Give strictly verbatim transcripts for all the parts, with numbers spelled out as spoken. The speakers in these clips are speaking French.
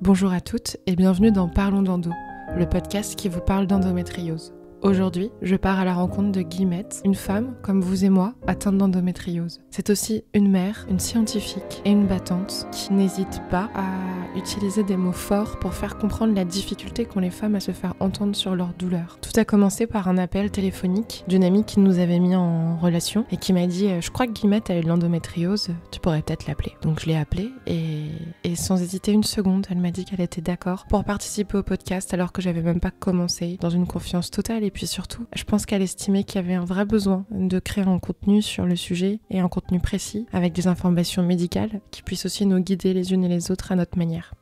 Bonjour à toutes et bienvenue dans Parlons d'Endo, le podcast qui vous parle d'endométriose. Aujourd'hui, je pars à la rencontre de Guillemette, une femme, comme vous et moi, atteinte d'endométriose. C'est aussi une mère, une scientifique et une battante qui n'hésite pas à utiliser des mots forts pour faire comprendre la difficulté qu'ont les femmes à se faire entendre sur leur douleur. Tout a commencé par un appel téléphonique d'une amie qui nous avait mis en relation et qui m'a dit « Je crois que Guillemette a eu de l'endométriose, tu pourrais peut-être l'appeler ». Donc je l'ai appelée et, et sans hésiter une seconde, elle m'a dit qu'elle était d'accord pour participer au podcast alors que j'avais même pas commencé, dans une confiance totale. Et puis surtout, je pense qu'elle estimait qu'il y avait un vrai besoin de créer un contenu sur le sujet et un contenu précis avec des informations médicales qui puissent aussi nous guider les unes et les autres à notre manière.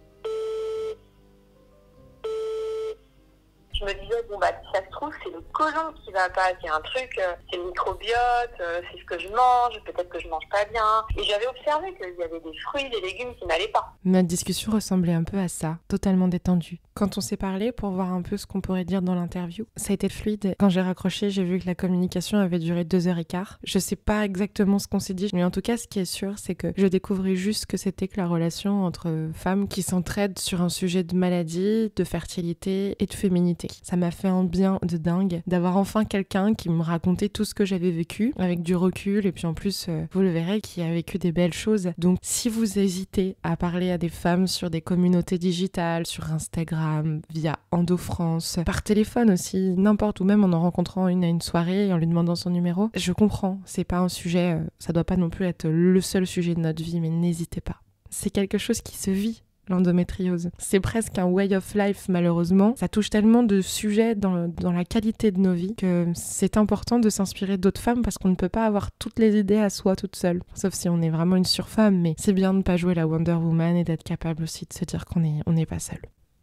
Je me disais, bon bah si ça se trouve, c'est le côlon qui va pas, c'est un truc, euh, c'est le microbiote, euh, c'est ce que je mange, peut-être que je mange pas bien. Et j'avais observé qu'il y avait des fruits, des légumes qui n'allaient pas. Notre discussion ressemblait un peu à ça, totalement détendue. Quand on s'est parlé pour voir un peu ce qu'on pourrait dire dans l'interview, ça a été fluide. Quand j'ai raccroché, j'ai vu que la communication avait duré deux heures et quart. Je sais pas exactement ce qu'on s'est dit, mais en tout cas, ce qui est sûr, c'est que je découvrais juste ce que c'était que la relation entre femmes qui s'entraident sur un sujet de maladie, de fertilité et de féminité. Ça m'a fait un bien de dingue d'avoir enfin quelqu'un qui me racontait tout ce que j'avais vécu avec du recul et puis en plus, euh, vous le verrez, qui a vécu des belles choses. Donc si vous hésitez à parler à des femmes sur des communautés digitales, sur Instagram, via EndoFrance, par téléphone aussi, n'importe où, même en en rencontrant une à une soirée et en lui demandant son numéro, je comprends, c'est pas un sujet, euh, ça doit pas non plus être le seul sujet de notre vie, mais n'hésitez pas. C'est quelque chose qui se vit. L'endométriose. C'est presque un way of life, malheureusement. Ça touche tellement de sujets dans, dans la qualité de nos vies que c'est important de s'inspirer d'autres femmes parce qu'on ne peut pas avoir toutes les idées à soi toute seule. Sauf si on est vraiment une surfemme, mais c'est bien de ne pas jouer la Wonder Woman et d'être capable aussi de se dire qu'on est, on n'est pas seul.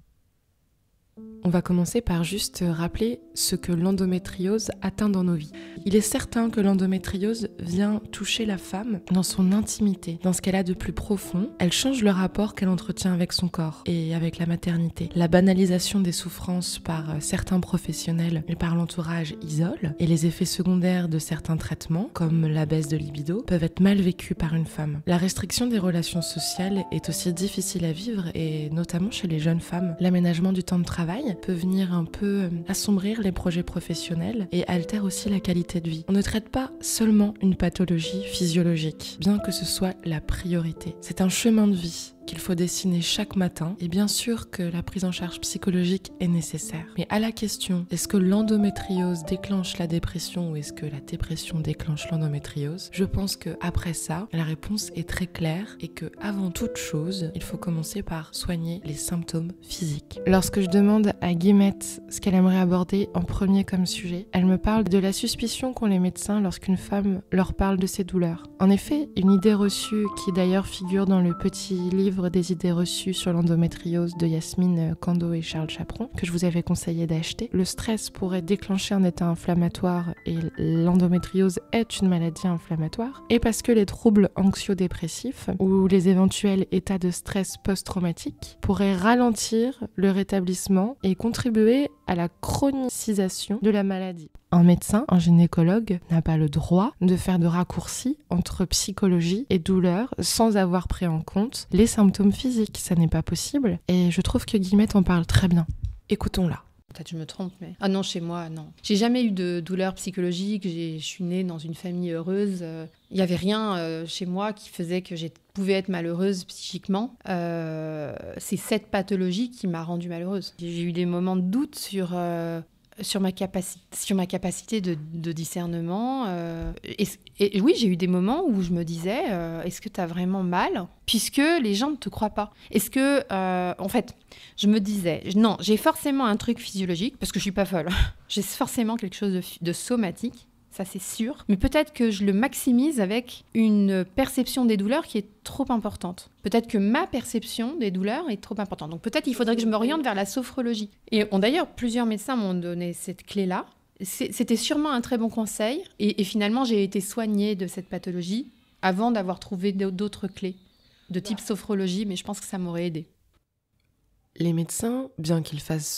On va commencer par juste rappeler ce que l'endométriose atteint dans nos vies. Il est certain que l'endométriose vient toucher la femme dans son intimité, dans ce qu'elle a de plus profond. Elle change le rapport qu'elle entretient avec son corps et avec la maternité. La banalisation des souffrances par certains professionnels et par l'entourage isole, et les effets secondaires de certains traitements, comme la baisse de libido, peuvent être mal vécus par une femme. La restriction des relations sociales est aussi difficile à vivre, et notamment chez les jeunes femmes. L'aménagement du temps de travail peut venir un peu assombrir les projets professionnels et altère aussi la qualité de vie. On ne traite pas seulement une pathologie physiologique, bien que ce soit la priorité. C'est un chemin de vie qu'il faut dessiner chaque matin, et bien sûr que la prise en charge psychologique est nécessaire. Mais à la question, est-ce que l'endométriose déclenche la dépression ou est-ce que la dépression déclenche l'endométriose? Je pense que après ça, la réponse est très claire et que avant toute chose, il faut commencer par soigner les symptômes physiques. Lorsque je demande à Guillemette ce qu'elle aimerait aborder en premier comme sujet, elle me parle de la suspicion qu'ont les médecins lorsqu'une femme leur parle de ses douleurs. En effet, une idée reçue qui d'ailleurs figure dans le petit livre des idées reçues sur l'endométriose de Yasmine Kando et Charles Chaperon, que je vous avais conseillé d'acheter. Le stress pourrait déclencher un état inflammatoire et l'endométriose est une maladie inflammatoire. Et parce que les troubles anxio-dépressifs ou les éventuels états de stress post-traumatique pourraient ralentir le rétablissement et contribuer à la chronicisation de la maladie. Un médecin, un gynécologue, n'a pas le droit de faire de raccourcis entre psychologie et douleur sans avoir pris en compte les symptômes physiques. Ça n'est pas possible. Et je trouve que Guillemette en parle très bien. Écoutons-la. Peut-être je me trompe, mais... Ah non, chez moi, non. J'ai jamais eu de douleur psychologique. J'ai... Je suis née dans une famille heureuse. Il n'y avait rien euh, chez moi qui faisait que je pouvais être malheureuse psychiquement. Euh, c'est cette pathologie qui m'a rendue malheureuse. J'ai eu des moments de doute sur... Euh... Sur ma, capaci- sur ma capacité de, de discernement. Euh, et, et oui, j'ai eu des moments où je me disais, euh, est-ce que tu as vraiment mal ? Puisque les gens ne te croient pas. Est-ce que, euh, en fait, je me disais, non, j'ai forcément un truc physiologique, parce que je ne suis pas folle. J'ai forcément quelque chose de, de somatique. Ça c'est sûr, mais peut-être que je le maximise avec une perception des douleurs qui est trop importante. Peut-être que ma perception des douleurs est trop importante. Donc peut-être il faudrait que je m'oriente vers la sophrologie. Et on, d'ailleurs, plusieurs médecins m'ont donné cette clé-là. C'est, c'était sûrement un très bon conseil. Et, et finalement, j'ai été soignée de cette pathologie avant d'avoir trouvé d'autres clés de type sophrologie, mais je pense que ça m'aurait aidée. Les médecins, bien qu'ils fassent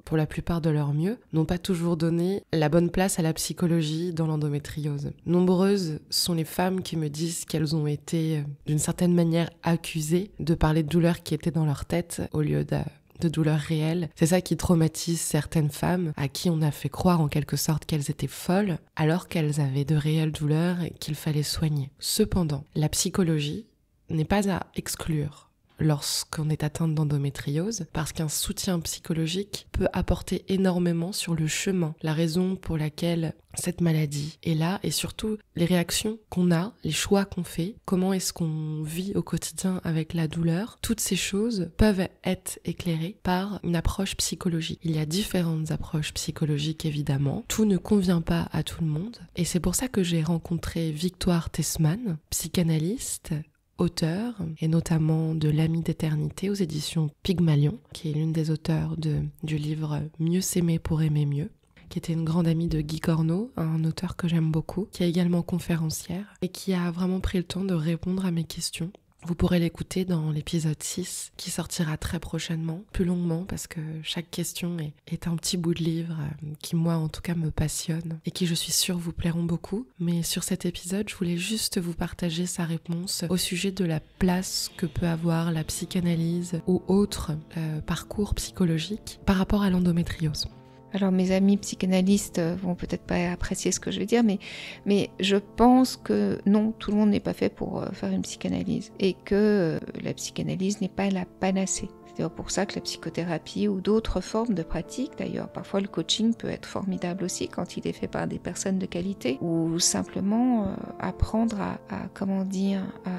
pour la plupart de leur mieux, n'ont pas toujours donné la bonne place à la psychologie dans l'endométriose. Nombreuses sont les femmes qui me disent qu'elles ont été, d'une certaine manière, accusées de parler de douleurs qui étaient dans leur tête au lieu de... de douleurs réelles. C'est ça qui traumatise certaines femmes à qui on a fait croire en quelque sorte qu'elles étaient folles alors qu'elles avaient de réelles douleurs et qu'il fallait soigner. Cependant, la psychologie n'est pas à exclure lorsqu'on est atteinte d'endométriose, parce qu'un soutien psychologique peut apporter énormément sur le chemin, la raison pour laquelle cette maladie est là, et surtout les réactions qu'on a, les choix qu'on fait, comment est-ce qu'on vit au quotidien avec la douleur. Toutes ces choses peuvent être éclairées par une approche psychologique. Il y a différentes approches psychologiques évidemment, tout ne convient pas à tout le monde, et c'est pour ça que j'ai rencontré Victoire Tessman, psychanalyste, auteur, et notamment de L'Ami d'éternité aux éditions Pygmalion, qui est l'une des auteurs de, du livre Mieux s'aimer pour aimer mieux, qui était une grande amie de Guy Corneau, un auteur que j'aime beaucoup, qui est également conférencière, et qui a vraiment pris le temps de répondre à mes questions. Vous pourrez l'écouter dans l'épisode six, qui sortira très prochainement, plus longuement, parce que chaque question est, est un petit bout de livre euh, qui, moi, en tout cas, me passionne et qui, je suis sûre, vous plairont beaucoup. Mais sur cet épisode, je voulais juste vous partager sa réponse au sujet de la place que peut avoir la psychanalyse ou autre euh, parcours psychologique par rapport à l'endométriose. Alors mes amis psychanalystes vont peut-être pas apprécier ce que je vais dire, mais, mais je pense que non, tout le monde n'est pas fait pour faire une psychanalyse et que la psychanalyse n'est pas la panacée. C'est d'ailleurs pour ça que la psychothérapie ou d'autres formes de pratiques, d'ailleurs parfois le coaching peut être formidable aussi quand il est fait par des personnes de qualité, ou simplement euh, apprendre à, à, comment dire, à,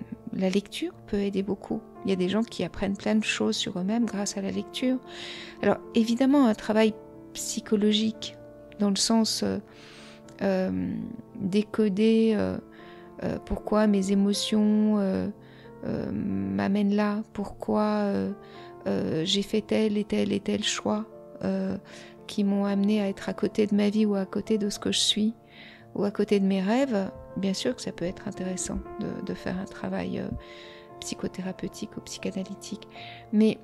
la lecture peut aider beaucoup. Il y a des gens qui apprennent plein de choses sur eux-mêmes grâce à la lecture. Alors évidemment un travail psychologique, dans le sens euh, euh, décoder euh, euh, pourquoi mes émotions euh, euh, m'amènent là, pourquoi euh, euh, j'ai fait tel et tel et tel choix euh, qui m'ont amené à être à côté de ma vie ou à côté de ce que je suis ou à côté de mes rêves. Bien sûr que ça peut être intéressant de, de faire un travail euh, psychothérapeutique ou psychanalytique, mais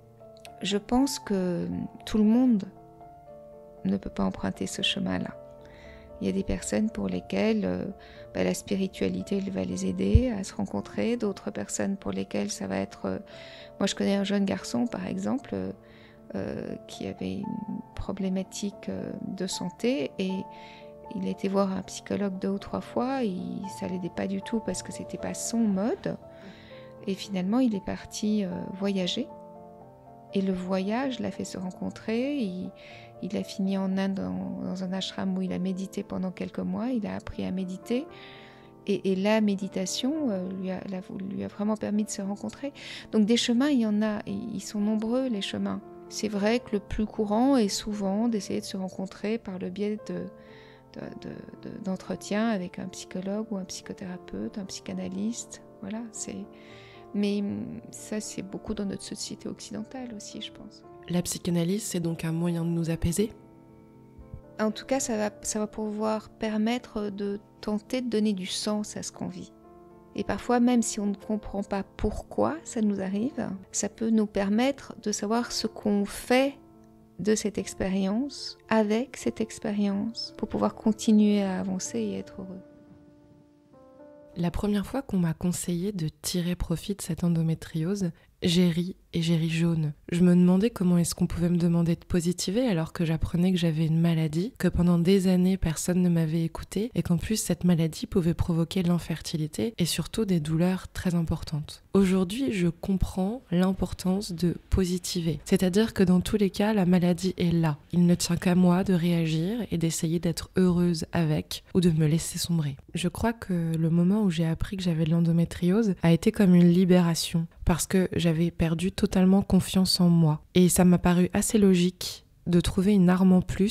je pense que tout le monde ne peut pas emprunter ce chemin-là. Il y a des personnes pour lesquelles euh, bah, la spiritualité va les aider à se rencontrer, d'autres personnes pour lesquelles ça va être... Euh, moi, je connais un jeune garçon, par exemple, euh, euh, qui avait une problématique euh, de santé et il a été voir un psychologue deux ou trois fois, et ça l'aidait pas du tout parce que c'était pas son mode. Et finalement, il est parti euh, voyager. Et le voyage l'a fait se rencontrer. Il, il a fini en Inde dans, dans un ashram où il a médité pendant quelques mois. Il a appris à méditer. Et, et la méditation euh, lui, a, la, lui a vraiment permis de se rencontrer. Donc des chemins, il y en a. Et ils sont nombreux, les chemins. C'est vrai que le plus courant est souvent d'essayer de se rencontrer par le biais de, de, de, de, d'entretiens avec un psychologue ou un psychothérapeute, un psychanalyste. Voilà, c'est... Mais ça, c'est beaucoup dans notre société occidentale aussi, je pense. La psychanalyse, c'est donc un moyen de nous apaiser ? En tout cas, ça va, ça va pouvoir permettre de tenter de donner du sens à ce qu'on vit. Et parfois, même si on ne comprend pas pourquoi ça nous arrive, ça peut nous permettre de savoir ce qu'on fait de cette expérience, avec cette expérience, pour pouvoir continuer à avancer et être heureux. La première fois qu'on m'a conseillé de tirer profit de cette endométriose, j'ai ri et j'ai ri jaune. Je me demandais comment est-ce qu'on pouvait me demander de positiver alors que j'apprenais que j'avais une maladie, que pendant des années personne ne m'avait écouté et qu'en plus cette maladie pouvait provoquer l'infertilité et surtout des douleurs très importantes. Aujourd'hui, je comprends l'importance de positiver. C'est-à-dire que dans tous les cas, la maladie est là. Il ne tient qu'à moi de réagir et d'essayer d'être heureuse avec ou de me laisser sombrer. Je crois que le moment où j'ai appris que j'avais de l'endométriose a été comme une libération parce que j'avais perdu totalement confiance en moi. Et ça m'a paru assez logique de trouver une arme en plus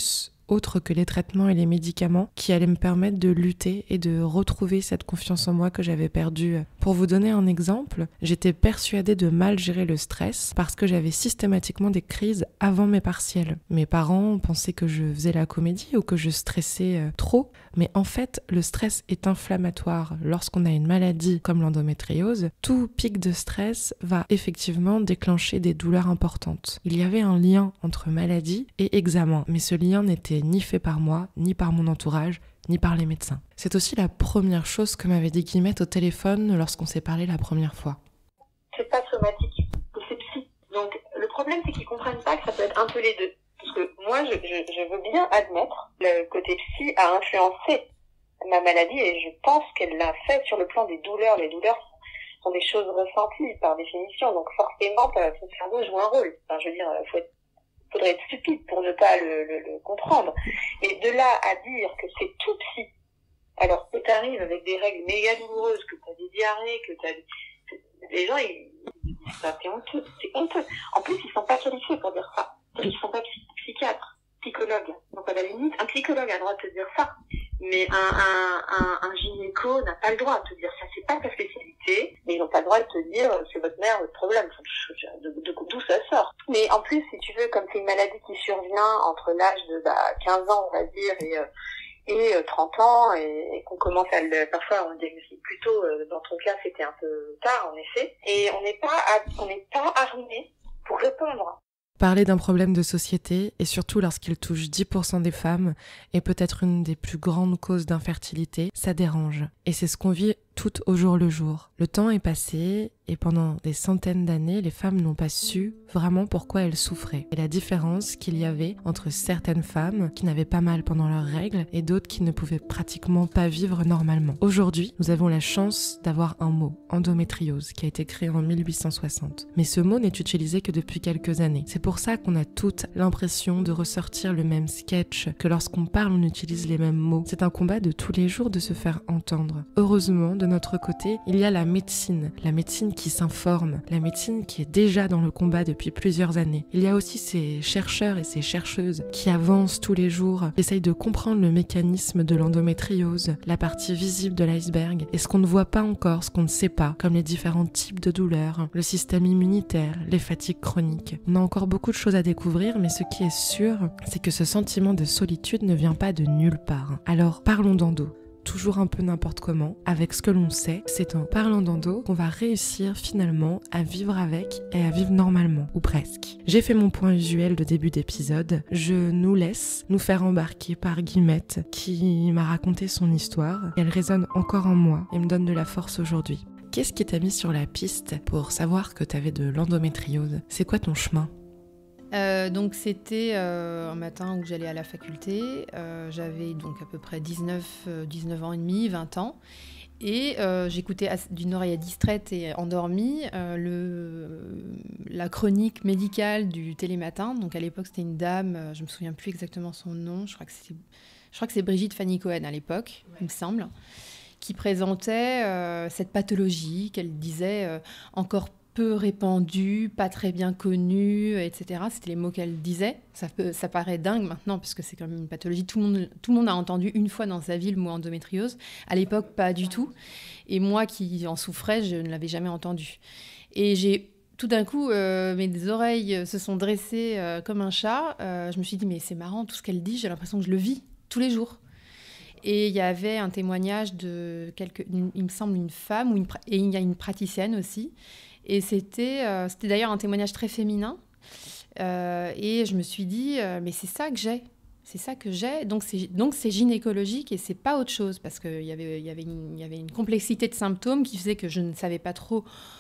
autres que les traitements et les médicaments qui allaient me permettre de lutter et de retrouver cette confiance en moi que j'avais perdue. Pour vous donner un exemple, j'étais persuadée de mal gérer le stress parce que j'avais systématiquement des crises avant mes partiels. Mes parents pensaient que je faisais la comédie ou que je stressais euh, trop, mais en fait, le stress est inflammatoire. Lorsqu'on a une maladie comme l'endométriose, tout pic de stress va effectivement déclencher des douleurs importantes. Il y avait un lien entre maladie et examen, mais ce lien n'était ni fait par moi, ni par mon entourage, ni par les médecins. C'est aussi la première chose que m'avait dit Guillemette au téléphone lorsqu'on s'est parlé la première fois. C'est pas somatique, c'est psy. Donc le problème, c'est qu'ils comprennent pas que ça peut être un peu les deux. Parce que moi, je, je, je veux bien admettre le côté psy a influencé ma maladie et je pense qu'elle l'a fait sur le plan des douleurs. Les douleurs sont des choses ressenties par définition, donc forcément, ton cerveau joue un rôle. Enfin, je veux dire, faut être, faudrait être stupide pour ne pas le, le, le comprendre. Et de là à dire que c'est tout psy, alors que t'arrives avec des règles méga douloureuses, que t'as des diarrhées, que t'as des... Les gens, ils disent ça, c'est honteux, c'est honteux. En plus, ils sont pas qualifiés pour dire ça. Ils sont pas psy- psychiatres, psychologues. Donc à la limite, un psychologue a le droit de te dire ça. Mais un, un, un, un gynéco n'a pas le droit de te dire ça. C'est pas ta spécialité, mais ils n'ont pas le droit de te dire c'est votre mère, votre problème. De, de, de, d'où ça sort. Mais en plus, si tu veux, comme c'est une maladie qui survient entre l'âge de bah, quinze ans, on va dire, et, euh, et euh, trente ans, et, et qu'on commence à le... Parfois, on le diagnostique plus tôt. Euh, dans ton cas, c'était un peu tard, en effet. Et on n'est pas, on n'est pas armé pour répondre. Parler d'un problème de société, et surtout lorsqu'il touche dix pour cent des femmes, est peut-être une des plus grandes causes d'infertilité, ça dérange. Et c'est ce qu'on vit tout au jour le jour. Le temps est passé, et pendant des centaines d'années, les femmes n'ont pas su vraiment pourquoi elles souffraient. Et la différence qu'il y avait entre certaines femmes qui n'avaient pas mal pendant leurs règles, et d'autres qui ne pouvaient pratiquement pas vivre normalement. Aujourd'hui, nous avons la chance d'avoir un mot, endométriose, qui a été créé en mille huit cent soixante. Mais ce mot n'est utilisé que depuis quelques années. C'est pour ça qu'on a toute l'impression de ressortir le même sketch, que lorsqu'on parle, on utilise les mêmes mots. C'est un combat de tous les jours de se faire entendre. Heureusement, de notre côté, il y a la médecine. La médecine qui s'informe, la médecine qui est déjà dans le combat depuis plusieurs années. Il y a aussi ces chercheurs et ces chercheuses qui avancent tous les jours, qui essayent de comprendre le mécanisme de l'endométriose, la partie visible de l'iceberg, et ce qu'on ne voit pas encore, ce qu'on ne sait pas, comme les différents types de douleurs, le système immunitaire, les fatigues chroniques. On a encore beaucoup de choses à découvrir, mais ce qui est sûr, c'est que ce sentiment de solitude ne vient pas de nulle part. Alors parlons d'endo. Toujours un peu n'importe comment, avec ce que l'on sait, c'est en parlant d'endo qu'on va réussir finalement à vivre avec et à vivre normalement, ou presque. J'ai fait mon point usuel de début d'épisode, je nous laisse nous faire embarquer par Guillemette qui m'a raconté son histoire, et elle résonne encore en moi et me donne de la force aujourd'hui. Qu'est-ce qui t'a mis sur la piste pour savoir que t'avais de l'endométriose ? C'est quoi ton chemin ? Euh, donc c'était euh, un matin où j'allais à la faculté, euh, j'avais donc à peu près dix-neuf, euh, dix-neuf ans et demi, vingt ans, et euh, j'écoutais d'une oreille distraite et endormie euh, le, la chronique médicale du Télématin. Donc à l'époque c'était une dame, euh, je me souviens plus exactement son nom, je crois que c'est, je crois que c'est Brigitte Fanny Cohen à l'époque, ouais. Il me semble, qui présentait euh, cette pathologie qu'elle disait euh, encore peu répandue, pas très bien connue, et cetera. C'était les mots qu'elle disait. Ça, peut, ça paraît dingue maintenant, parce que c'est quand même une pathologie. Tout le monde, tout le monde a entendu une fois dans sa vie le mot endométriose. À l'époque, pas du tout. Et moi qui en souffrais, je ne l'avais jamais entendu. Et j'ai, tout d'un coup, euh, mes oreilles se sont dressées euh, comme un chat. Euh, je me suis dit, mais c'est marrant, tout ce qu'elle dit, j'ai l'impression que je le vis tous les jours. Et il y avait un témoignage de, quelque, une, il me semble, une femme, ou une, et il y a une praticienne aussi. Et c'était, euh, c'était d'ailleurs un témoignage très féminin. Euh, et je me suis dit, euh, mais c'est ça que j'ai. C'est ça que j'ai. Donc c'est, donc c'est gynécologique et c'est pas autre chose. Parce qu'il y avait, y avait une, y avait une complexité de symptômes qui faisait que je ne savais pas trop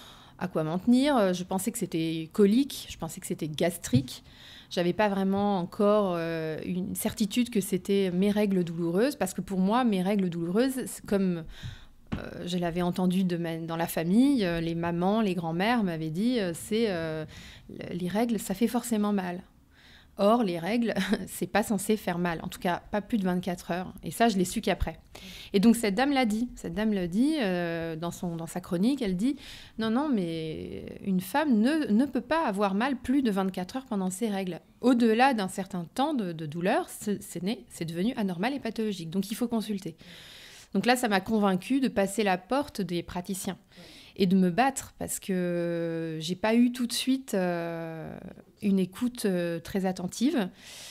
à quoi m'en tenir. Je pensais que c'était colique, je pensais que c'était gastrique. J'avais pas vraiment encore euh, une certitude que c'était mes règles douloureuses. Parce que pour moi, mes règles douloureuses, c'est comme... Euh, je l'avais entendu de ma, dans la famille, euh, les mamans, les grands-mères m'avaient dit euh, c'est euh, les règles, ça fait forcément mal. Or, les règles, c'est pas censé faire mal, en tout cas pas plus de vingt-quatre heures. Et ça, je l'ai su qu'après. Et donc cette dame l'a dit, cette dame l'a dit euh, dans, son, dans sa chronique, elle dit « Non, non, mais une femme ne, ne peut pas avoir mal plus de vingt-quatre heures pendant ses règles. Au-delà d'un certain temps de, de douleur, c'est, c'est, né, c'est devenu anormal et pathologique. Donc il faut consulter. » Donc là, ça m'a convaincue de passer la porte des praticiens et de me battre parce que j'ai pas eu tout de suite euh, une écoute euh, très attentive.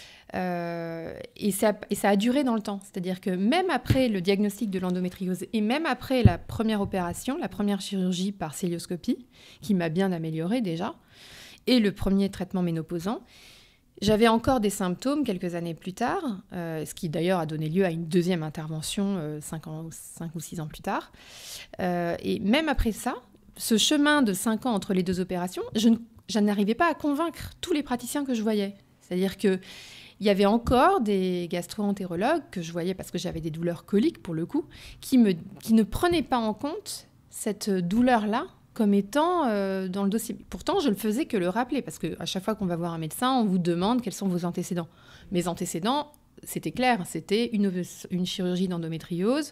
Euh, et, ça, et ça a duré dans le temps. C'est-à-dire que même après le diagnostic de l'endométriose et même après la première opération, la première chirurgie par célioscopie, qui m'a bien améliorée déjà, et le premier traitement ménopausant, j'avais encore des symptômes quelques années plus tard, euh, ce qui d'ailleurs a donné lieu à une deuxième intervention euh, cinq, ans, cinq ou six ans plus tard. Euh, et même après ça, ce chemin de cinq ans entre les deux opérations, je, ne, je n'arrivais pas à convaincre tous les praticiens que je voyais. C'est-à-dire qu'il y avait encore des gastro-entérologues que je voyais parce que j'avais des douleurs coliques pour le coup, qui, me, qui ne prenaient pas en compte cette douleur-là comme étant euh, dans le dossier. Pourtant, je ne faisais que le rappeler, parce qu'à chaque fois qu'on va voir un médecin, on vous demande quels sont vos antécédents. Mes antécédents, c'était clair, c'était une, une chirurgie d'endométriose,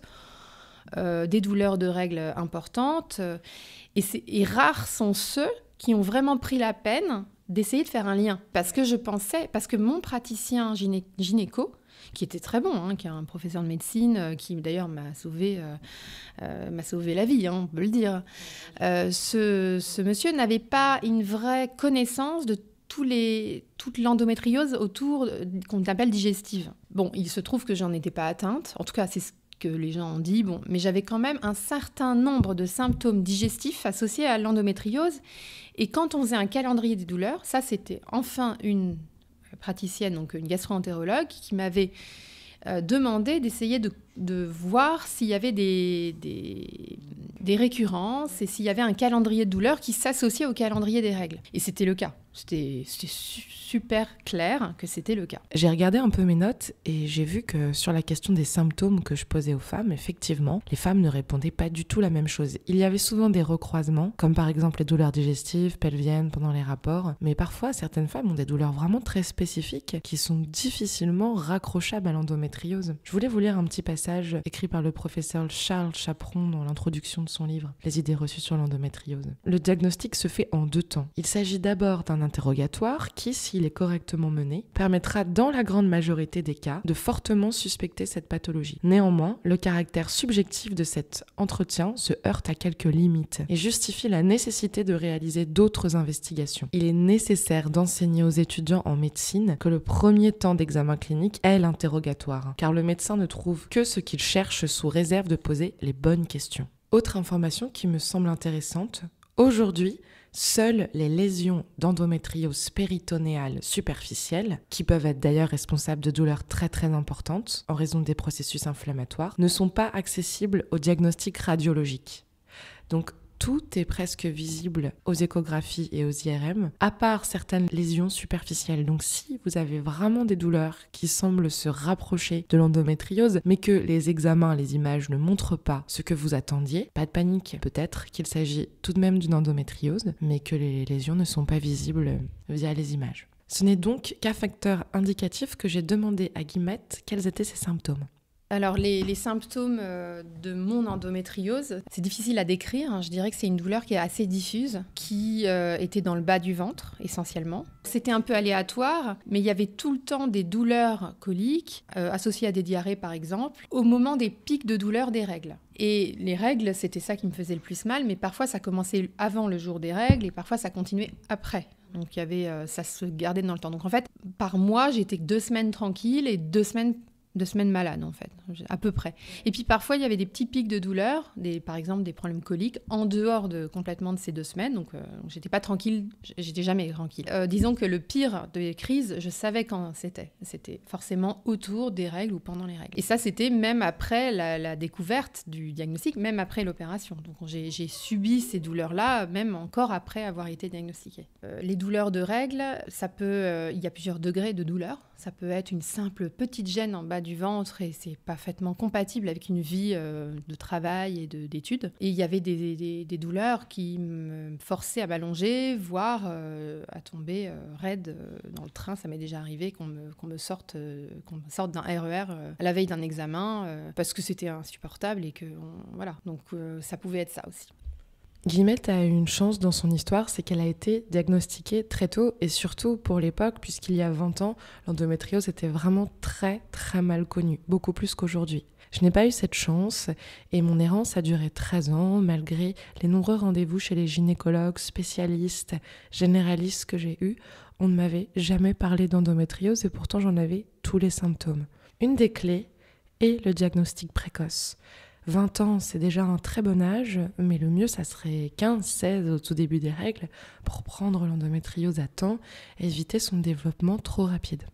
euh, des douleurs de règles importantes, euh, et, c'est, et rares sont ceux qui ont vraiment pris la peine d'essayer de faire un lien. Parce que je pensais, parce que mon praticien gyné, gynéco, qui était très bon, hein, qui est un professeur de médecine, euh, qui d'ailleurs m'a sauvé, euh, euh, m'a sauvé la vie, hein, on peut le dire. Euh, ce, ce monsieur n'avait pas une vraie connaissance de tous les, toute l'endométriose autour, de, qu'on appelle digestive. Bon, il se trouve que j'en étais pas atteinte, en tout cas c'est ce que les gens ont dit, bon, mais j'avais quand même un certain nombre de symptômes digestifs associés à l'endométriose. Et quand on faisait un calendrier des douleurs, ça c'était enfin une praticienne, donc une gastro-entérologue, qui m'avait euh, demandé d'essayer de, de voir s'il y avait des, des, des récurrences et s'il y avait un calendrier de douleurs qui s'associait au calendrier des règles. Et c'était le cas. C'était, c'était su- super clair que c'était le cas. J'ai regardé un peu mes notes et j'ai vu que sur la question des symptômes que je posais aux femmes, effectivement, les femmes ne répondaient pas du tout la même chose. Il y avait souvent des recroisements, comme par exemple les douleurs digestives, pelviennes pendant les rapports, mais parfois certaines femmes ont des douleurs vraiment très spécifiques qui sont difficilement raccrochables à l'endométriose. Je voulais vous lire un petit passage écrit par le professeur Charles Chaperon dans l'introduction de son livre « Les idées reçues sur l'endométriose ». Le diagnostic se fait en deux temps. Il s'agit d'abord d'un interrogatoire qui, s'il est correctement mené, permettra dans la grande majorité des cas de fortement suspecter cette pathologie. Néanmoins, le caractère subjectif de cet entretien se heurte à quelques limites et justifie la nécessité de réaliser d'autres investigations. Il est nécessaire d'enseigner aux étudiants en médecine que le premier temps d'examen clinique est l'interrogatoire, car le médecin ne trouve que ce qu'il cherche sous réserve de poser les bonnes questions. Autre information qui me semble intéressante, aujourd'hui, seules les lésions d'endométriose péritonéale superficielle, qui peuvent être d'ailleurs responsables de douleurs très très importantes en raison des processus inflammatoires, ne sont pas accessibles au diagnostic radiologique. Donc tout est presque visible aux échographies et aux I R M, à part certaines lésions superficielles. Donc si vous avez vraiment des douleurs qui semblent se rapprocher de l'endométriose, mais que les examens, les images ne montrent pas ce que vous attendiez, pas de panique. Peut-être qu'il s'agit tout de même d'une endométriose, mais que les lésions ne sont pas visibles via les images. Ce n'est donc qu'à facteur indicatif que j'ai demandé à Guillemette quels étaient ses symptômes. Alors, les, les symptômes euh, de mon endométriose, c'est difficile à décrire. Hein. Je dirais que c'est une douleur qui est assez diffuse, qui euh, était dans le bas du ventre, essentiellement. C'était un peu aléatoire, mais il y avait tout le temps des douleurs coliques, euh, associées à des diarrhées, par exemple, au moment des pics de douleur des règles. Et les règles, c'était ça qui me faisait le plus mal, mais parfois, ça commençait avant le jour des règles, et parfois, ça continuait après. Donc, il y avait, euh, ça se gardait dans le temps. Donc, en fait, par mois, j'étais que deux semaines tranquilles et deux semaines Deux semaines malades, en fait, à peu près. Et puis parfois, il y avait des petits pics de douleur, des, par exemple des problèmes coliques, en dehors de, complètement de ces deux semaines. Donc, euh, j'étais pas tranquille, j'étais jamais tranquille. Euh, disons que le pire des crises, je savais quand c'était. C'était forcément autour des règles ou pendant les règles. Et ça, c'était même après la, la découverte du diagnostic, même après l'opération. Donc, j'ai, j'ai subi ces douleurs-là, même encore après avoir été diagnostiquée. Euh, les douleurs de règles, ça peut... Euh, il y a plusieurs degrés de douleur. Ça peut être une simple petite gêne en bas du ventre et c'est parfaitement compatible avec une vie euh, de travail et de, d'études. Et il y avait des, des, des douleurs qui me forçaient à m'allonger, voire euh, à tomber euh, raide euh, dans le train. Ça m'est déjà arrivé qu'on me, qu'on me, sorte, euh, qu'on me sorte d'un R E R euh, à la veille d'un examen euh, parce que c'était insupportable et que on, voilà. Donc euh, ça pouvait être ça aussi. Guillemette a une chance dans son histoire, c'est qu'elle a été diagnostiquée très tôt et surtout pour l'époque, puisqu'il y a vingt ans, l'endométriose était vraiment très très mal connue, beaucoup plus qu'aujourd'hui. Je n'ai pas eu cette chance et mon errance a duré treize ans malgré les nombreux rendez-vous chez les gynécologues, spécialistes, généralistes que j'ai eus. On ne m'avait jamais parlé d'endométriose et pourtant j'en avais tous les symptômes. Une des clés est le diagnostic précoce. vingt ans, c'est déjà un très bon âge, mais le mieux, ça serait quinze seize au tout début des règles pour prendre l'endométriose à temps et éviter son développement trop rapide.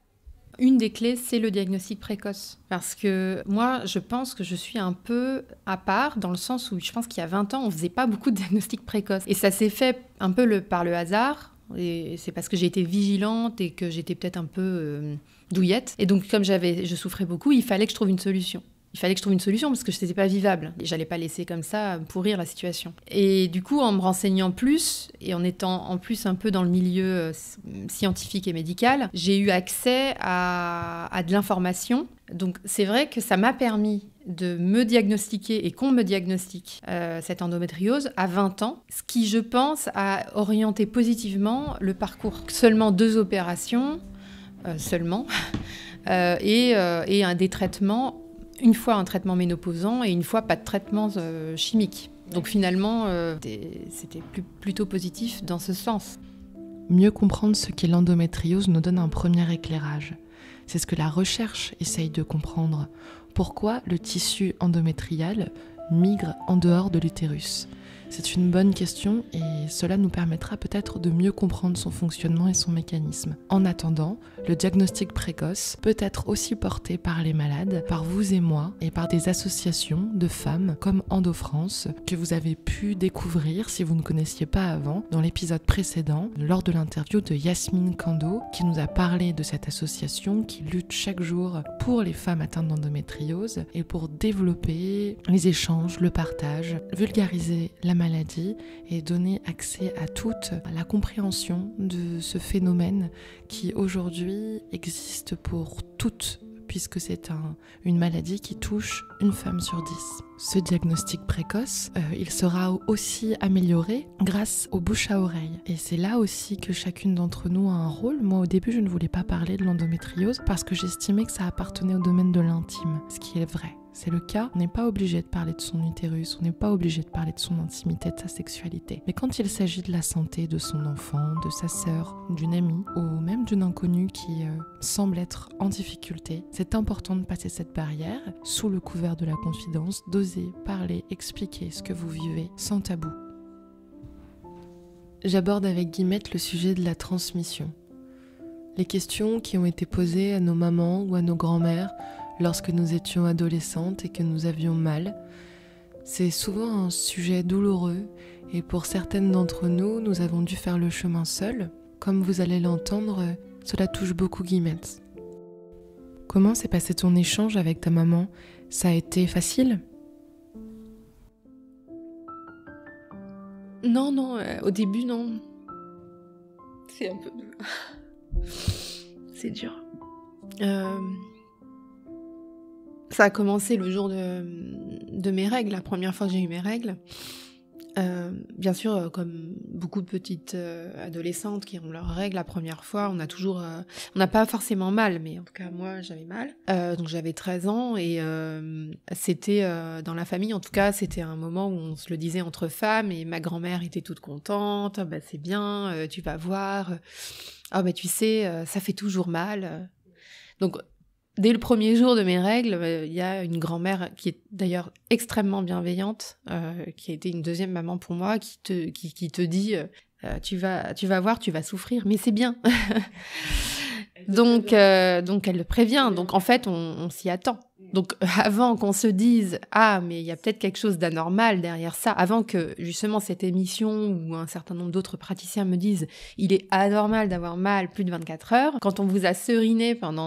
Une des clés, c'est le diagnostic précoce. Parce que moi, je pense que je suis un peu à part, dans le sens où je pense qu'il y a vingt ans, on ne faisait pas beaucoup de diagnostics précoces. Et ça s'est fait un peu le, par le hasard. Et c'est parce que j'ai été vigilante et que j'étais peut-être un peu euh, douillette. Et donc, comme j'avais, je souffrais beaucoup, il fallait que je trouve une solution. Il fallait que je trouve une solution parce que je n'étais pas vivable. Et j'allais pas laisser comme ça pourrir la situation. Et du coup, en me renseignant plus et en étant en plus un peu dans le milieu scientifique et médical, j'ai eu accès à, à de l'information. Donc c'est vrai que ça m'a permis de me diagnostiquer et qu'on me diagnostique euh, cette endométriose à vingt ans, ce qui, je pense, a orienté positivement le parcours. Seulement deux opérations, euh, seulement, euh, et, euh, et un des traitements. Une fois un traitement ménopausant et une fois pas de traitement euh, chimique. Donc finalement, euh, c'était plus, plutôt positif dans ce sens. Mieux comprendre ce qu'est l'endométriose nous donne un premier éclairage. C'est ce que la recherche essaye de comprendre. Pourquoi le tissu endométrial migre en dehors de l'utérus ? C'est une bonne question et cela nous permettra peut-être de mieux comprendre son fonctionnement et son mécanisme. En attendant, le diagnostic précoce peut être aussi porté par les malades, par vous et moi, et par des associations de femmes comme EndoFrance que vous avez pu découvrir si vous ne connaissiez pas avant dans l'épisode précédent lors de l'interview de Yasmine Kando qui nous a parlé de cette association qui lutte chaque jour pour les femmes atteintes d'endométriose et pour développer les échanges, le partage, vulgariser la maladie maladie et donner accès à toutes à la compréhension de ce phénomène qui aujourd'hui existe pour toutes puisque c'est un, une maladie qui touche une femme sur dix. Ce diagnostic précoce, euh, il sera aussi amélioré grâce au bouche à oreille. Et c'est là aussi que chacune d'entre nous a un rôle. Moi, au début, je ne voulais pas parler de l'endométriose parce que j'estimais que ça appartenait au domaine de l'intime, ce qui est vrai. C'est le cas, on n'est pas obligé de parler de son utérus, on n'est pas obligé de parler de son intimité, de sa sexualité. Mais quand il s'agit de la santé de son enfant, de sa sœur, d'une amie, ou même d'une inconnue qui euh, semble être en difficulté, c'est important de passer cette barrière, sous le couvert de la confidence, d'oser parler, expliquer ce que vous vivez, sans tabou. J'aborde avec Guillemette le sujet de la transmission. Les questions qui ont été posées à nos mamans ou à nos grands-mères lorsque nous étions adolescentes et que nous avions mal. C'est souvent un sujet douloureux et pour certaines d'entre nous, nous avons dû faire le chemin seuls. Comme vous allez l'entendre, cela touche beaucoup Guillemette. Comment s'est passé ton échange avec ta maman ? Ça a été facile ? Non, non, euh, au début, non. C'est un peu dur. C'est dur. Euh... Ça a commencé le jour de, de mes règles, la première fois que j'ai eu mes règles. Euh, bien sûr, comme beaucoup de petites euh, adolescentes qui ont leurs règles la première fois, on a toujours, euh, on n'a pas forcément mal, mais en tout cas moi j'avais mal. Euh, donc j'avais treize ans et euh, c'était euh, dans la famille, en tout cas c'était un moment où on se le disait entre femmes et ma grand-mère était toute contente. Ah, bah c'est bien, euh, tu vas voir. Ah bah tu sais, euh, ça fait toujours mal. Donc dès le premier jour de mes règles, il euh, y a une grand-mère qui est d'ailleurs extrêmement bienveillante, euh, qui a été une deuxième maman pour moi, qui te, qui, qui te dit euh, tu vas, tu vas voir, tu vas souffrir, mais c'est bien. donc, euh, donc elle le prévient. Donc en fait, on, on s'y attend. Donc avant qu'on se dise ah mais il y a peut-être quelque chose d'anormal derrière ça, avant que justement cette émission ou un certain nombre d'autres praticiens me disent il est anormal d'avoir mal plus de vingt-quatre heures, quand on vous a seriné pendant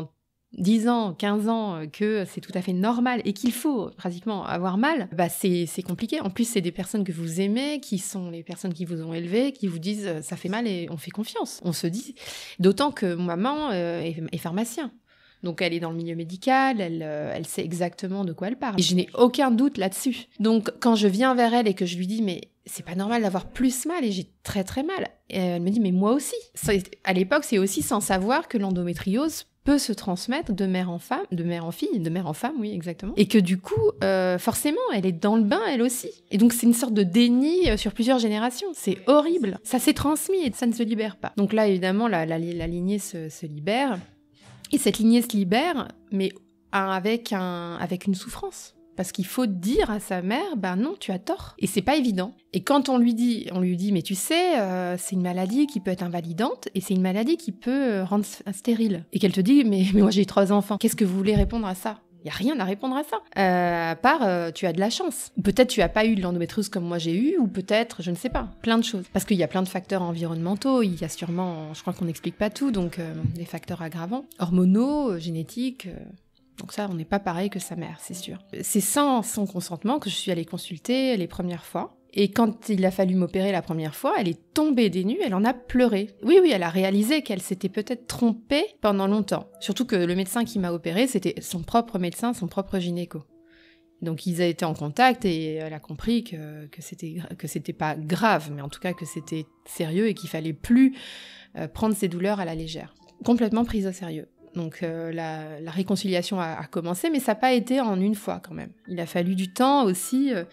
dix ans, quinze ans, que c'est tout à fait normal et qu'il faut pratiquement avoir mal, bah c'est, c'est compliqué. En plus, c'est des personnes que vous aimez, qui sont les personnes qui vous ont élevé, qui vous disent « ça fait mal » et on fait confiance. On se dit, d'autant que maman euh, est, est pharmacien. Donc, elle est dans le milieu médical, elle, euh, elle sait exactement de quoi elle parle. Et je n'ai aucun doute là-dessus. Donc, quand je viens vers elle et que je lui dis « mais c'est pas normal d'avoir plus mal et j'ai très très mal », et elle me dit « mais moi aussi ». À l'époque, c'est aussi sans savoir que l'endométriose peut se transmettre de mère en femme, de mère en fille, de mère en femme, oui, exactement. Et que du coup, euh, forcément, elle est dans le bain, elle aussi. Et donc, c'est une sorte de déni sur plusieurs générations. C'est horrible. Ça s'est transmis et ça ne se libère pas. Donc là, évidemment, la, la, la lignée se, se libère. Et cette lignée se libère, mais avec, un, avec une souffrance. Parce qu'il faut dire à sa mère, ben non, tu as tort. Et c'est pas évident. Et quand on lui dit, on lui dit, mais tu sais, euh, c'est une maladie qui peut être invalidante et c'est une maladie qui peut euh, rendre stérile. Et qu'elle te dit, mais, mais moi j'ai trois enfants. Qu'est-ce que vous voulez répondre à ça ? Il y a rien à répondre à ça. Euh, à part, euh, tu as de la chance. Peut-être tu as pas eu de l'endométriose comme moi j'ai eu, ou peut-être, je ne sais pas, plein de choses. Parce qu'il y a plein de facteurs environnementaux. Il y a sûrement, je crois qu'on n'explique pas tout, donc euh, des facteurs aggravants, hormonaux, euh, génétiques. Euh, Donc ça, on n'est pas pareil que sa mère, c'est sûr. C'est sans son consentement que je suis allée consulter les premières fois. Et quand il a fallu m'opérer la première fois, elle est tombée des nues, elle en a pleuré. Oui, oui, elle a réalisé qu'elle s'était peut-être trompée pendant longtemps. Surtout que le médecin qui m'a opérée, c'était son propre médecin, son propre gynéco. Donc ils ont été en contact et elle a compris que, que c'était, que c'était pas grave, mais en tout cas que c'était sérieux et qu'il fallait plus euh, prendre ses douleurs à la légère. Complètement prise au sérieux. Donc euh, la, la réconciliation a, a commencé, mais ça n'a pas été en une fois quand même. Il a fallu du temps aussi. Euh...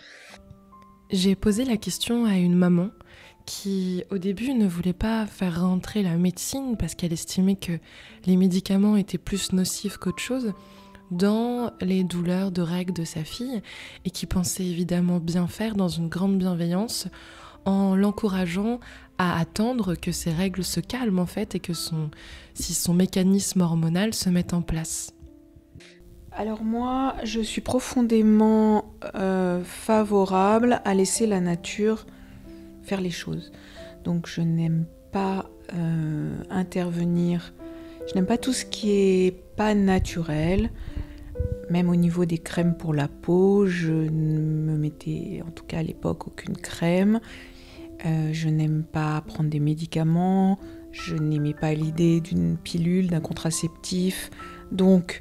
J'ai posé la question à une maman qui, au début, ne voulait pas faire rentrer la médecine parce qu'elle estimait que les médicaments étaient plus nocifs qu'autre chose dans les douleurs de règles de sa fille et qui pensait évidemment bien faire dans une grande bienveillance en l'encourageant à attendre que ses règles se calment en fait et que son, si son mécanisme hormonal se mette en place. Alors moi, je suis profondément euh, favorable à laisser la nature faire les choses. Donc je n'aime pas euh, intervenir, je n'aime pas tout ce qui est pas naturel. Même au niveau des crèmes pour la peau, je ne me mettais, en tout cas à l'époque, aucune crème. Euh, je n'aime pas prendre des médicaments, je n'aimais pas l'idée d'une pilule, d'un contraceptif. Donc,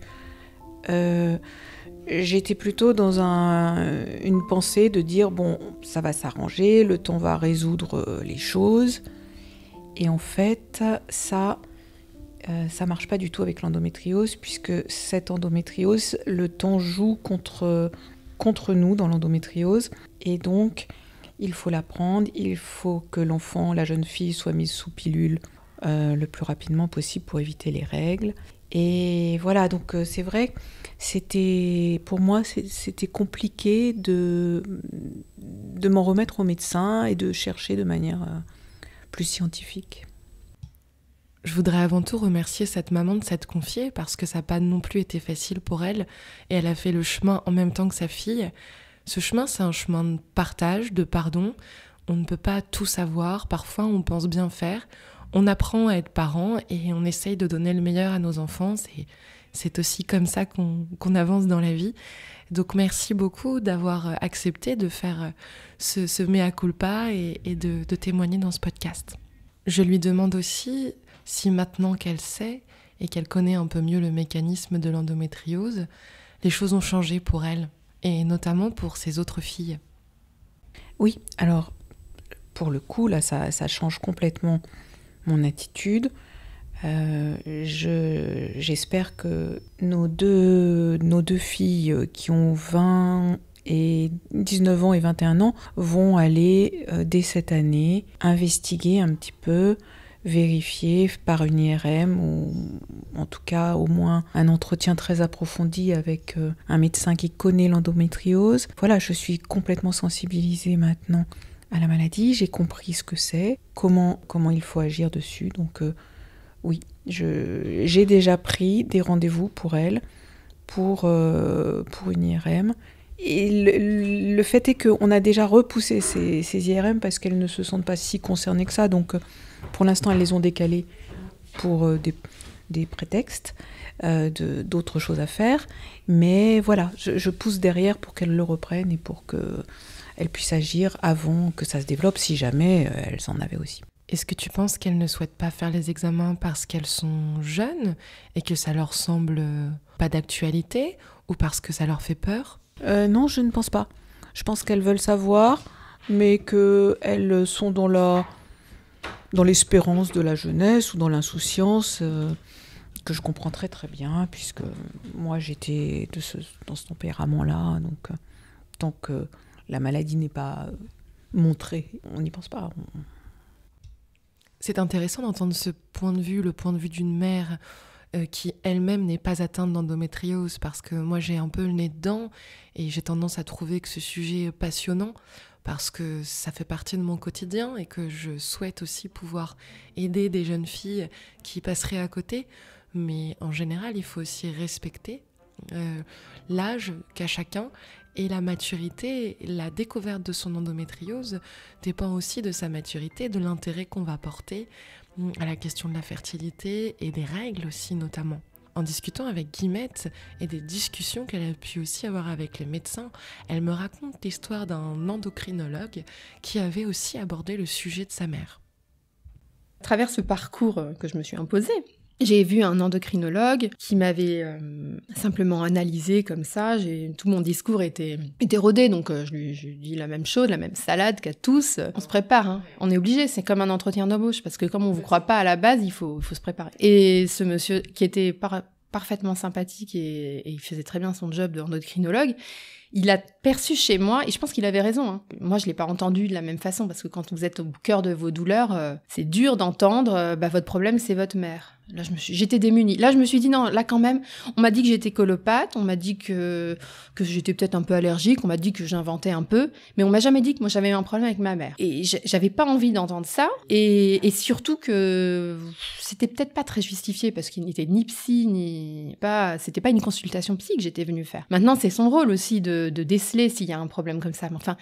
euh, j'étais plutôt dans un, une pensée de dire, bon, ça va s'arranger, le temps va résoudre les choses. Et en fait, ça, euh, ça marche pas du tout avec l'endométriose, puisque cette endométriose, le temps joue contre, contre nous dans l'endométriose. Et donc, il faut la prendre, il faut que l'enfant, la jeune fille, soit mise sous pilule euh, le plus rapidement possible pour éviter les règles. Et voilà, donc euh, c'est vrai, c'était, pour moi, c'est, c'était compliqué de, de m'en remettre au médecin et de chercher de manière euh, plus scientifique. Je voudrais avant tout remercier cette maman de s'être confiée parce que ça n'a pas non plus été facile pour elle et elle a fait le chemin en même temps que sa fille. Ce chemin, c'est un chemin de partage, de pardon. On ne peut pas tout savoir. Parfois, on pense bien faire. On apprend à être parent et on essaye de donner le meilleur à nos enfants. C'est, c'est aussi comme ça qu'on, qu'on avance dans la vie. Donc, merci beaucoup d'avoir accepté de faire ce, ce mea culpa et, et de, de témoigner dans ce podcast. Je lui demande aussi si maintenant qu'elle sait et qu'elle connaît un peu mieux le mécanisme de l'endométriose, les choses ont changé pour elle. Et notamment pour ses autres filles. Oui, alors pour le coup, là, ça, ça change complètement mon attitude. Euh, je, j'espère que nos deux, nos deux filles qui ont vingt et dix-neuf ans et vingt et un ans vont aller, euh, dès cette année, investiguer un petit peu, vérifier par une I R M ou en tout cas au moins un entretien très approfondi avec euh, un médecin qui connaît l'endométriose. Voilà, je suis complètement sensibilisée maintenant à la maladie, j'ai compris ce que c'est, comment, comment il faut agir dessus. Donc euh, oui, je, j'ai déjà pris des rendez-vous pour elle, pour, euh, pour une I R M. Et le, le fait est qu'on a déjà repoussé ces, ces I R M parce qu'elles ne se sentent pas si concernées que ça. Donc, pour l'instant, elles les ont décalées pour euh, des, des prétextes. euh, de, d'autres choses à faire. Mais voilà, je, je pousse derrière pour qu'elle le reprenne et pour qu'elle puisse agir avant que ça se développe, si jamais euh, elles en avaient aussi. Est-ce que tu penses qu'elles ne souhaitent pas faire les examens parce qu'elles sont jeunes et que ça leur semble pas d'actualité ou parce que ça leur fait peur ? euh, Non, je ne pense pas. Je pense qu'elles veulent savoir, mais qu'elles sont dans, la, dans l'espérance de la jeunesse ou dans l'insouciance, euh, que je comprends très très bien, puisque moi j'étais de ce, dans ce tempérament-là. Donc, euh, tant que la maladie n'est pas montrée, on n'y pense pas. On... C'est intéressant d'entendre ce point de vue, le point de vue d'une mère euh, qui elle-même n'est pas atteinte d'endométriose, parce que moi j'ai un peu le nez dedans et j'ai tendance à trouver que ce sujet est passionnant parce que ça fait partie de mon quotidien et que je souhaite aussi pouvoir aider des jeunes filles qui passeraient à côté. Mais en général, il faut aussi respecter euh, l'âge qu'a chacun. Et la maturité, la découverte de son endométriose dépend aussi de sa maturité, de l'intérêt qu'on va porter à la question de la fertilité et des règles aussi notamment. En discutant avec Guillemette et des discussions qu'elle a pu aussi avoir avec les médecins, elle me raconte l'histoire d'un endocrinologue qui avait aussi abordé le sujet de sa mère. À travers ce parcours que je me suis imposé, j'ai vu un endocrinologue qui m'avait euh, simplement analysé comme ça. J'ai, tout mon discours était, était rodé, donc euh, je, lui, je lui dis la même chose, la même salade qu'à tous. On se prépare, hein. On est obligé, c'est comme un entretien d'embauche, parce que comme on ne vous croit pas à la base, il faut, il faut se préparer. Et ce monsieur, qui était par, parfaitement sympathique et, et il faisait très bien son job d'endocrinologue, il a perçu chez moi, et je pense qu'il avait raison, hein. Moi, je ne l'ai pas entendu de la même façon, parce que quand vous êtes au cœur de vos douleurs, euh, c'est dur d'entendre euh, bah, votre problème, c'est votre mère. Là, je me suis, j'étais démunie. Là, je me suis dit, non, là, quand même, on m'a dit que j'étais colopathe, on m'a dit que, que j'étais peut-être un peu allergique, on m'a dit que j'inventais un peu, mais on m'a jamais dit que moi, j'avais eu un problème avec ma mère. Et j'avais pas envie d'entendre ça, et, et surtout que c'était peut-être pas très justifié, parce qu'il n'était ni psy, ni pas, c'était pas une consultation psy que j'étais venue faire. Maintenant, c'est son rôle aussi de, de déceler s'il y a un problème comme ça. Mais enfin,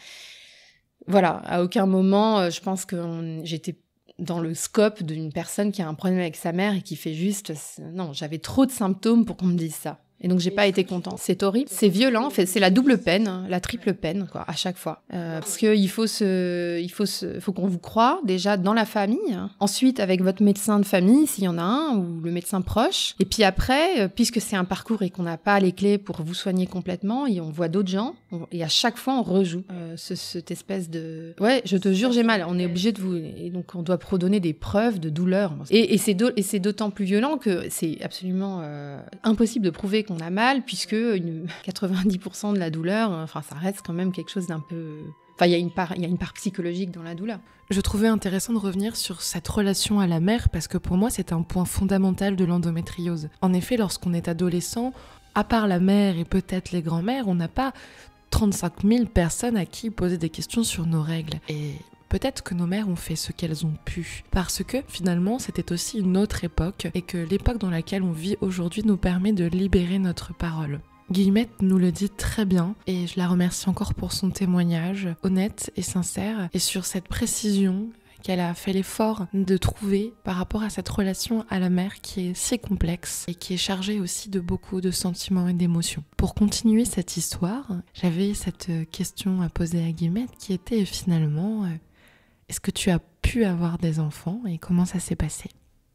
voilà, à aucun moment, je pense que on, j'étais dans le scope d'une personne qui a un problème avec sa mère et qui fait juste... Non, j'avais trop de symptômes pour qu'on me dise ça. Et donc, j'ai pas été contente. C'est horrible, c'est violent, en fait, c'est la double peine, hein, la triple peine, quoi, à chaque fois. Euh, parce qu'il faut se, il faut se, faut qu'on vous croie, déjà, dans la famille. Hein. Ensuite, avec votre médecin de famille, s'il y en a un, ou le médecin proche. Et puis après, euh, puisque c'est un parcours et qu'on n'a pas les clés pour vous soigner complètement, et on voit d'autres gens, on, et à chaque fois, on rejoue euh, ce, cette espèce de... Ouais, je te jure, j'ai mal. On est obligé de vous... Et donc, on doit redonner des preuves de douleur. Et, et, c'est, do... et c'est d'autant plus violent que c'est absolument euh, impossible de prouver qu'on a mal, puisque une quatre-vingt-dix pour cent de la douleur, enfin, ça reste quand même quelque chose d'un peu... Enfin, il y a une part, il y a une part psychologique dans la douleur. Je trouvais intéressant de revenir sur cette relation à la mère, parce que pour moi, c'est un point fondamental de l'endométriose. En effet, lorsqu'on est adolescent, à part la mère et peut-être les grands-mères, on n'a pas trente-cinq mille personnes à qui poser des questions sur nos règles. Et... peut-être que nos mères ont fait ce qu'elles ont pu, parce que finalement c'était aussi une autre époque et que l'époque dans laquelle on vit aujourd'hui nous permet de libérer notre parole. Guillemette nous le dit très bien et je la remercie encore pour son témoignage honnête et sincère et sur cette précision qu'elle a fait l'effort de trouver par rapport à cette relation à la mère qui est si complexe et qui est chargée aussi de beaucoup de sentiments et d'émotions. Pour continuer cette histoire, j'avais cette question à poser à Guillemette qui était finalement... est-ce que tu as pu avoir des enfants et comment ça s'est passé ?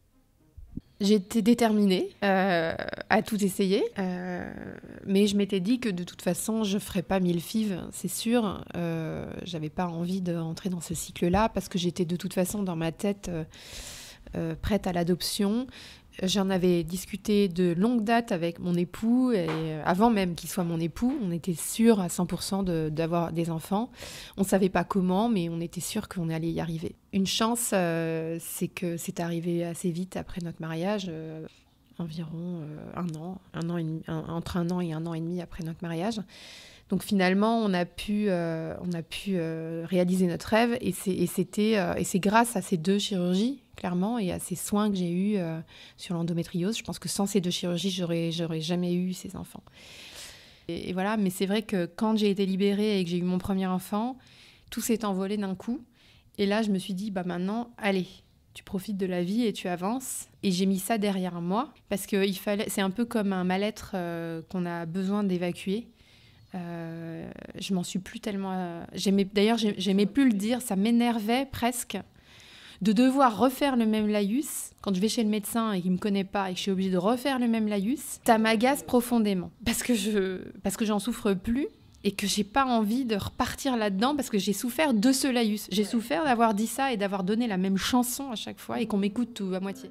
J'étais déterminée euh, à tout essayer, euh, mais je m'étais dit que de toute façon, je ne ferais pas mille fives, c'est sûr. Euh, je n'avais pas envie d'entrer dans ce cycle-là parce que j'étais de toute façon dans ma tête euh, euh, prête à l'adoption. J'en avais discuté de longue date avec mon époux, et avant même qu'il soit mon époux, on était sûr à cent pour cent de, d'avoir des enfants. On ne savait pas comment, mais on était sûr qu'on allait y arriver. Une chance, euh, c'est que c'est arrivé assez vite après notre mariage, euh, environ euh, un an, un an et demi, un, entre un an et un an et demi après notre mariage. Donc finalement, on a pu, euh, on a pu euh, réaliser notre rêve, et c'est, et, c'était, euh, et c'est grâce à ces deux chirurgies, clairement, et à ces soins que j'ai eus euh, sur l'endométriose. Je pense que sans ces deux chirurgies, j'aurais, j'aurais jamais eu ces enfants. Et, et voilà, mais c'est vrai que quand j'ai été libérée et que j'ai eu mon premier enfant, tout s'est envolé d'un coup. Et là, je me suis dit, bah maintenant, allez, tu profites de la vie et tu avances. Et j'ai mis ça derrière moi parce que il fallait, c'est un peu comme un mal-être euh, qu'on a besoin d'évacuer. Euh, je m'en suis plus tellement... Euh, j'aimais, d'ailleurs, j'aimais plus le dire, ça m'énervait presque de devoir refaire le même laïus. Quand je vais chez le médecin et qu'il ne me connaît pas et que je suis obligée de refaire le même laïus, ça m'agace profondément parce que, je, parce que j'en souffre plus et que j'ai pas envie de repartir là-dedans parce que j'ai souffert de ce laïus. J'ai souffert d'avoir dit ça et d'avoir donné la même chanson à chaque fois et qu'on m'écoute tout à moitié.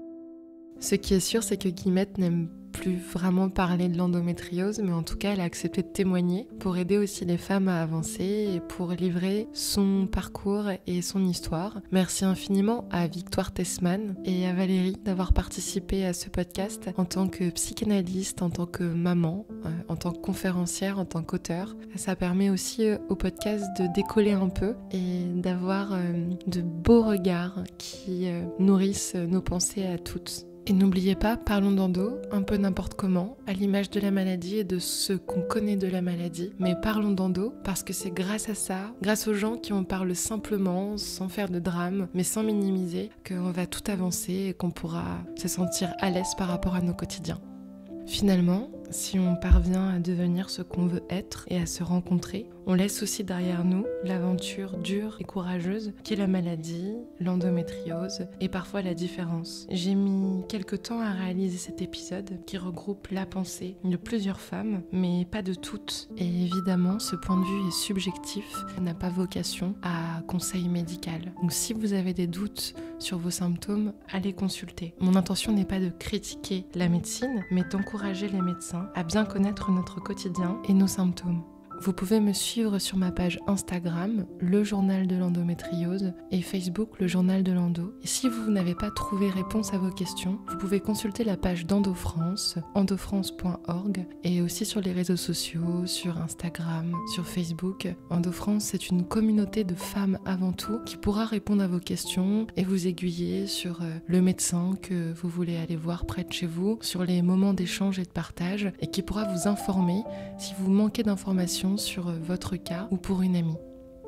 Ce qui est sûr, c'est que Guillemette n'aime plus vraiment parler de l'endométriose, mais en tout cas, elle a accepté de témoigner pour aider aussi les femmes à avancer et pour livrer son parcours et son histoire. Merci infiniment à Victoire Tessman et à Valérie d'avoir participé à ce podcast en tant que psychanalyste, en tant que maman, en tant que conférencière, en tant qu'auteur. Ça permet aussi au podcast de décoller un peu et d'avoir de beaux regards qui nourrissent nos pensées à toutes. Et n'oubliez pas, parlons d'endo, un peu n'importe comment, à l'image de la maladie et de ce qu'on connaît de la maladie. Mais parlons d'endo parce que c'est grâce à ça, grâce aux gens qui en parlent simplement, sans faire de drame, mais sans minimiser, qu'on va tout avancer et qu'on pourra se sentir à l'aise par rapport à nos quotidiens. Finalement, si on parvient à devenir ce qu'on veut être et à se rencontrer, on laisse aussi derrière nous l'aventure dure et courageuse qu'est la maladie, l'endométriose et parfois la différence. J'ai mis quelques temps à réaliser cet épisode qui regroupe la pensée de plusieurs femmes, mais pas de toutes. Et évidemment, ce point de vue est subjectif, n'a pas vocation à conseil médical. Donc si vous avez des doutes sur vos symptômes, allez consulter. Mon intention n'est pas de critiquer la médecine, mais d'encourager les médecins à bien connaître notre quotidien et nos symptômes. Vous pouvez me suivre sur ma page Instagram, le journal de l'endométriose, et Facebook, le journal de l'endo. Et si vous n'avez pas trouvé réponse à vos questions, vous pouvez consulter la page d'EndoFrance, endofrance point org, et aussi sur les réseaux sociaux, sur Instagram, sur Facebook. EndoFrance, c'est une communauté de femmes avant tout qui pourra répondre à vos questions et vous aiguiller sur le médecin que vous voulez aller voir près de chez vous, sur les moments d'échange et de partage, et qui pourra vous informer si vous manquez d'informations sur votre cas ou pour une amie.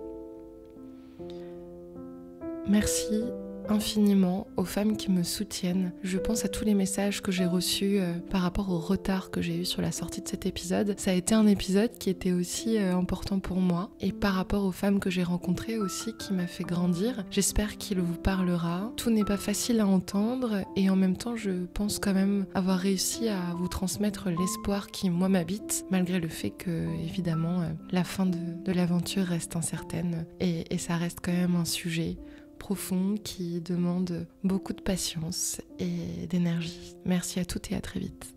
Merci infiniment aux femmes qui me soutiennent. Je pense à tous les messages que j'ai reçus euh, par rapport au retard que j'ai eu sur la sortie de cet épisode. Ça a été un épisode qui était aussi euh, important pour moi et par rapport aux femmes que j'ai rencontrées aussi qui m'a fait grandir. J'espère qu'il vous parlera. Tout n'est pas facile à entendre et en même temps je pense quand même avoir réussi à vous transmettre l'espoir qui moi m'habite malgré le fait que évidemment euh, la fin de, de l'aventure reste incertaine et, et ça reste quand même un sujet profond qui demande beaucoup de patience et d'énergie. Merci à toutes et à très vite.